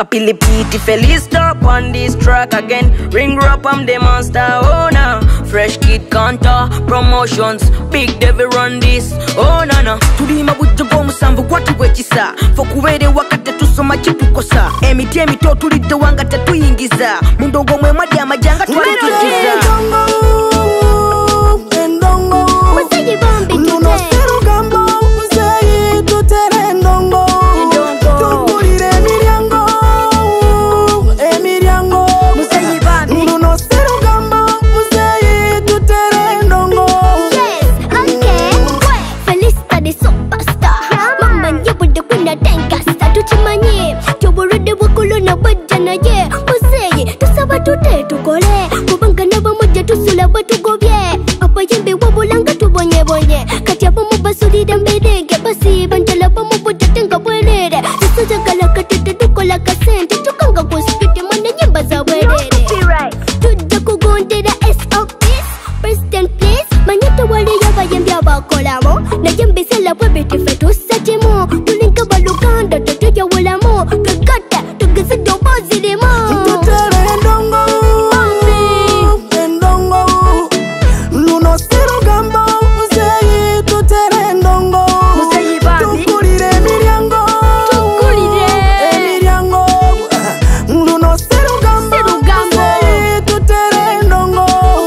Kapilipiti Feliz stop on this track again. Ring up, I'm the monster owner. Fresh Kid Kanta promotions. Big Devil run this. Oh nana. Tulima bujjabo musanvu kwatu wechisa. Fokuwere wakati tusoma chitukosa. Emiti to tulidde wanga tetuyingiza. Mundongo mwe mwadi amajanga twalitukiza. Endongo. Musayi bombi nuno seru gambo. Musayi tutere ndongo. Tukulire Emiliango. Emiliango. Musayi bombi nuno seru gambo. Musayi tutere ndongo. Yes, okay. Felista the superstar. Mama nyebude kwina tenkasta. Tuchimanye tuburude bukuluna bajana ye. Musayi tusaba tute tukole. Kubanga nabamujja tusula batugobye. Abayembe wabulanga tubonye bonye. Kati abamu basulira mbedenge. Basi banjala bamu bujatenga bwerere. Tusajagala katete tukola kasente. Tukanga kuspiti mwane nyimba za bwerere. Tujja kugondera SOPs. President please. Manyata wale yabayembe abakolamo. Nayembe sela bwebete fetusatimo. Tulinka baluganda tutuya wulamo. Tukata tugizidde obozirimo. Tutere ndongo. Endongo. Luno seru gambo. Musayi tutere ndongo. Musayi bambi. Tukulire Emiliango. Emiliango. Luno seru gambo. Musayi tutere ndongo.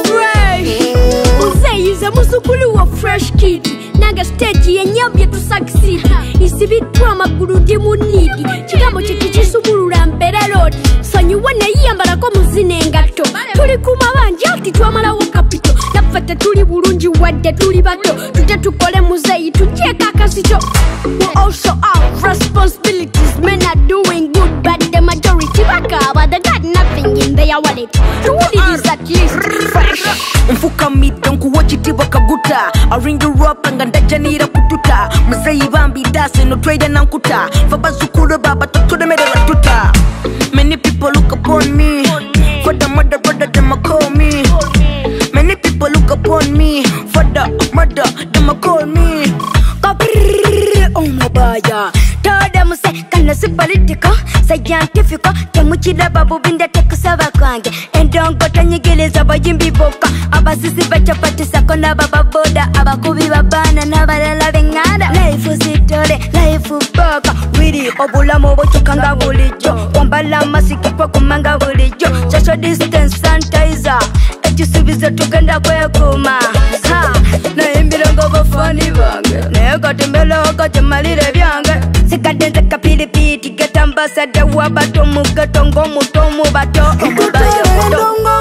Musayize musukulu wa Fresh Kid. Naga stage yenyabye tu succeed. Isibitwa amaguru ndi munidi. Kigambo kikisubulula mbera road. Sanyuwa neyambala ko muzine engatto. Tuli kumabanja ati twamalawo kapito. Nafata tuli bulungi wadde tuli bato. Tujja tukole Musayi tujeeka akasito. We also have responsibilities. Men are doing good but the majority bakaba. They got nothing in their wallet. What it is at least fresh. Mfukamide nkuwachitiba kaguta. I ring you up nga ndajanira kututa. Musayi bambi dase no trade nankuta. Fabazukuru baba tutulemere tuta. Many people look upon me. For the mother brother them a call me. Many people look upon me. For the mother them a call me. Oh my baya. Toda muse kana si political. Scientific. Temuchida babu binda tekusaba kwange. Endongo tanyigeleza bayimbi boka. Abasisi bachapatisa kona baba boda. Abakubi babana nabalala bengada. Life usitole, life boka. Wiri obulamu bochukanga bulijo. Wambala masikipo kumanga bulijo. Social distance sanitizer. Ejisubizo tugenda kwekuma. Ha, na Emiliango bafani bange. Neka tembele wakati malire byange. Sikadenze kapilipiti geta ambassador wa bato mugato ngomu tomu bato. Endongo.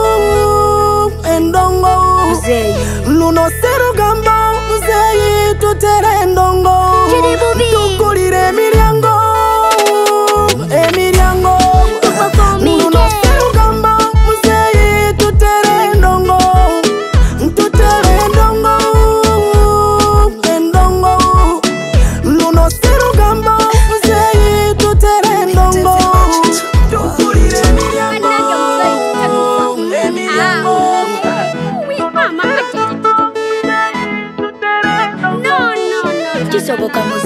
Endongo. Musayi. Luno seru gambo. Musayi tutere ndongo. Tukulire Emiliango. Emiliango. Luno seru gambo. Musayi tutere ndongo. Tutere ndongo. Endongo. Luno seru gambo. Musayi tutere ndongo. Tukulire Emiliango. Emiliango. No. Kisoboka Musayi.